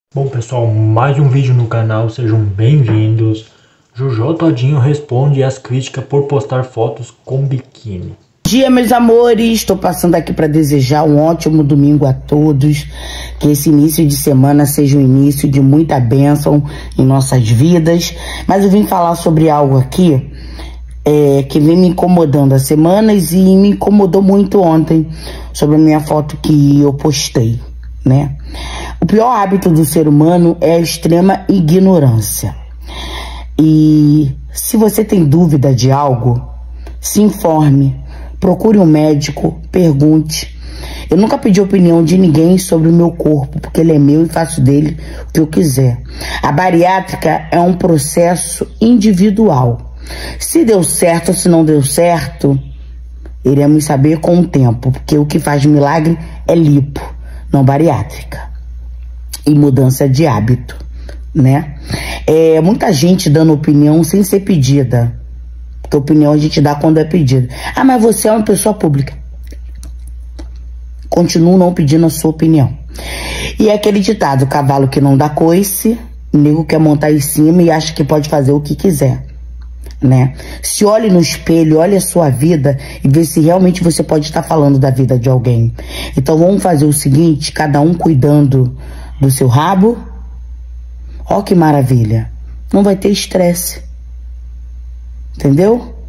Bom pessoal, mais um vídeo no canal, sejam bem-vindos. Jojo Todinho responde às críticas por postar fotos com biquíni. Bom dia, meus amores, estou passando aqui para desejar um ótimo domingo a todos, que esse início de semana seja o início de muita bênção em nossas vidas, mas eu vim falar sobre algo aqui que vem me incomodando há semanas e me incomodou muito ontem, sobre a minha foto que eu postei, né? O pior hábito do ser humano é a extrema ignorância. E se você tem dúvida de algo, se informe, procure um médico, pergunte. Eu nunca pedi opinião de ninguém sobre o meu corpo, porque ele é meu e faço dele o que eu quiser. A bariátrica é um processo individual. Se deu certo ou se não deu certo, iremos saber com o tempo, porque o que faz milagre é lipo, não bariátrica. E mudança de hábito, né? Muita gente dando opinião sem ser pedida. Porque opinião a gente dá quando é pedida. Ah, mas você é uma pessoa pública. Continuo não pedindo a sua opinião. E é aquele ditado, cavalo que não dá coice, o nego quer montar em cima e acha que pode fazer o que quiser, né? Se olhe no espelho, olhe a sua vida e vê se realmente você pode estar falando da vida de alguém. Então vamos fazer o seguinte, cada um cuidando do seu rabo. Ó que maravilha. Não vai ter estresse. Entendeu?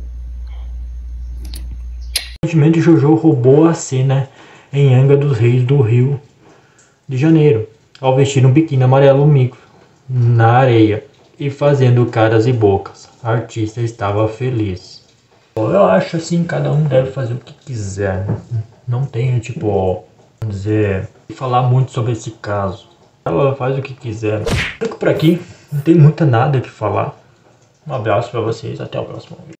Recentemente, Jojo roubou a cena em Angra dos Reis do Rio de Janeiro, ao vestir um biquíni amarelo micro na areia e fazendo caras e bocas. A artista estava feliz. Eu acho assim, cada um deve fazer o que quiser. Não tenho, tipo, vamos dizer, falar muito sobre esse caso. Ela faz o que quiser. Fico por aqui, não tem nada que falar. Um abraço pra vocês, até o próximo vídeo.